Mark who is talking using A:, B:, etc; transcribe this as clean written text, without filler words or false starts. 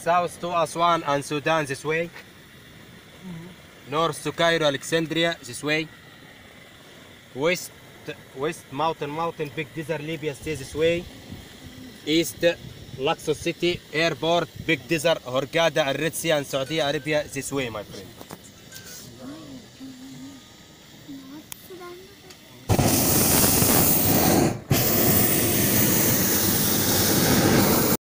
A: South to Aswan and Sudan this way. North to Cairo, Alexandria this way. West mountain, big desert, Libya stays this way. East, Luxor City, airport, big desert, Hurghada, and Red Sea and Saudi Arabia this way, my friend.